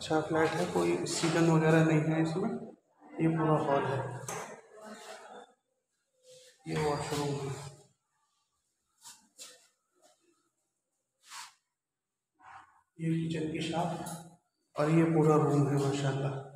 अच्छा फ्लैट है, कोई सीलन वगैरह नहीं है इसमें। ये पूरा हॉल है, ये वॉशरूम है, ये किचन की शॉप और ये पूरा रूम है माशाल्लाह।